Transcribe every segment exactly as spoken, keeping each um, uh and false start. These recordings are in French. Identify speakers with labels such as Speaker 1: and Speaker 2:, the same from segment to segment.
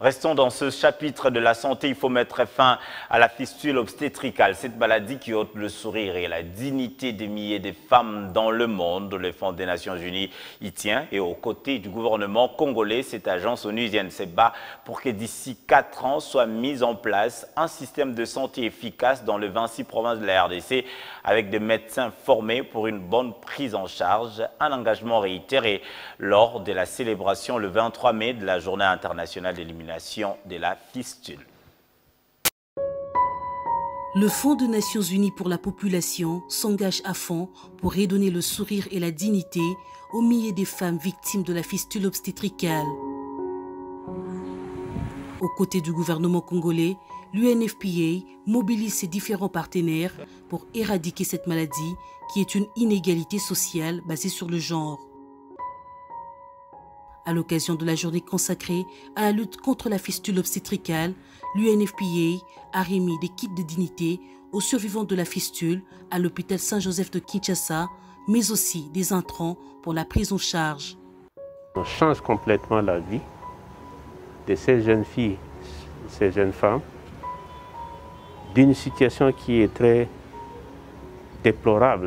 Speaker 1: Restons dans ce chapitre de la santé. Il faut mettre fin à la fistule obstétricale. Cette maladie qui ôte le sourire et la dignité des milliers de femmes dans le monde. Le Fonds des Nations Unies y tient. Et aux côtés du gouvernement congolais, cette agence onusienne se bat pour que d'ici quatre ans soit mis en place un système de santé efficace dans les vingt-six provinces de la R D C avec des médecins formés pour une bonne prise en charge. Un engagement réitéré lors de la célébration le vingt-trois mai de la Journée internationale d'élimination de la fistule.
Speaker 2: Le Fonds des Nations Unies pour la population s'engage à fond pour redonner le sourire et la dignité aux milliers de femmes victimes de la fistule obstétricale. Aux côtés du gouvernement congolais, l'U N F P A mobilise ses différents partenaires pour éradiquer cette maladie qui est une inégalité sociale basée sur le genre. À l'occasion de la journée consacrée à la lutte contre la fistule obstétricale, l'U N F P A a remis des kits de dignité aux survivants de la fistule à l'hôpital Saint-Joseph de Kinshasa, mais aussi des intrants pour la prise en charge.
Speaker 3: On change complètement la vie de ces jeunes filles, ces jeunes femmes, d'une situation qui est très déplorable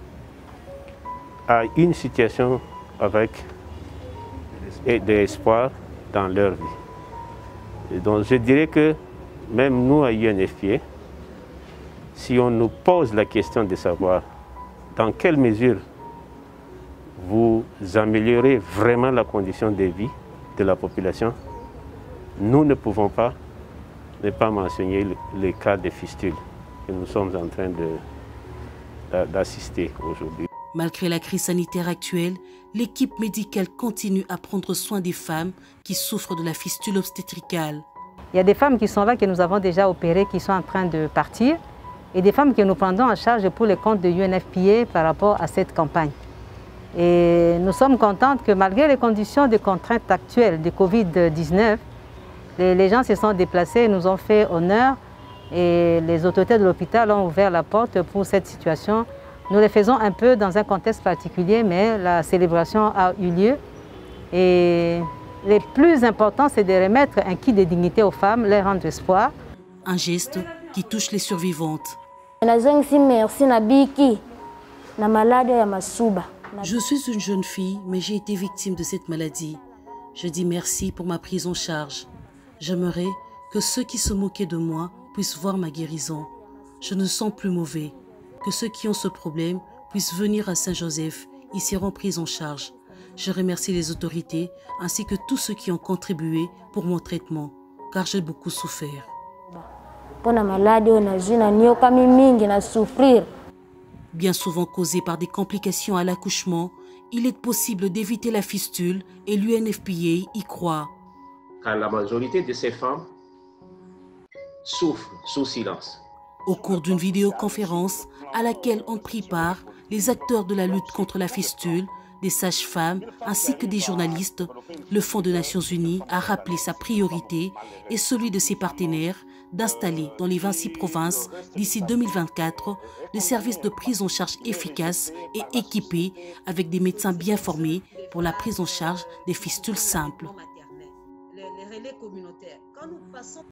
Speaker 3: à une situation avec et de l'espoir dans leur vie. Et donc je dirais que même nous à U N F P A, si on nous pose la question de savoir dans quelle mesure vous améliorez vraiment la condition de vie de la population, nous ne pouvons pas ne pas mentionner le, le cas de fistule que nous sommes en train d'assister aujourd'hui.
Speaker 2: Malgré la crise sanitaire actuelle, l'équipe médicale continue à prendre soin des femmes qui souffrent de la fistule obstétricale.
Speaker 4: Il y a des femmes qui sont là, que nous avons déjà opérées, qui sont en train de partir, et des femmes que nous prendrons en charge pour le compte de U N F P A par rapport à cette campagne. Et nous sommes contentes que malgré les conditions de contraintes actuelles de Covid dix-neuf, les, les gens se sont déplacés et nous ont fait honneur, et les autorités de l'hôpital ont ouvert la porte pour cette situation. Nous le faisons un peu dans un contexte particulier, mais la célébration a eu lieu. Et le plus important, c'est de remettre un kit de dignité aux femmes, leur rendre espoir.
Speaker 2: Un geste qui touche les survivantes. Je suis une jeune fille, mais j'ai été victime de cette maladie. Je dis merci pour ma prise en charge. J'aimerais que ceux qui se moquaient de moi puissent voir ma guérison. Je ne sens plus mauvais. Que ceux qui ont ce problème puissent venir à Saint-Joseph, ils seront pris en charge. Je remercie les autorités ainsi que tous ceux qui ont contribué pour mon traitement, car j'ai beaucoup souffert. Bien souvent causé par des complications à l'accouchement, il est possible d'éviter la fistule et l'U N F P A y croit.
Speaker 3: Car la majorité de ces femmes souffrent sous silence.
Speaker 2: Au cours d'une vidéoconférence à laquelle ont pris part les acteurs de la lutte contre la fistule, des sages-femmes ainsi que des journalistes, le Fonds des Nations Unies a rappelé sa priorité et celui de ses partenaires d'installer dans les vingt-six provinces d'ici deux mille vingt-quatre des services de prise en charge efficaces et équipés avec des médecins bien formés pour la prise en charge des fistules simples.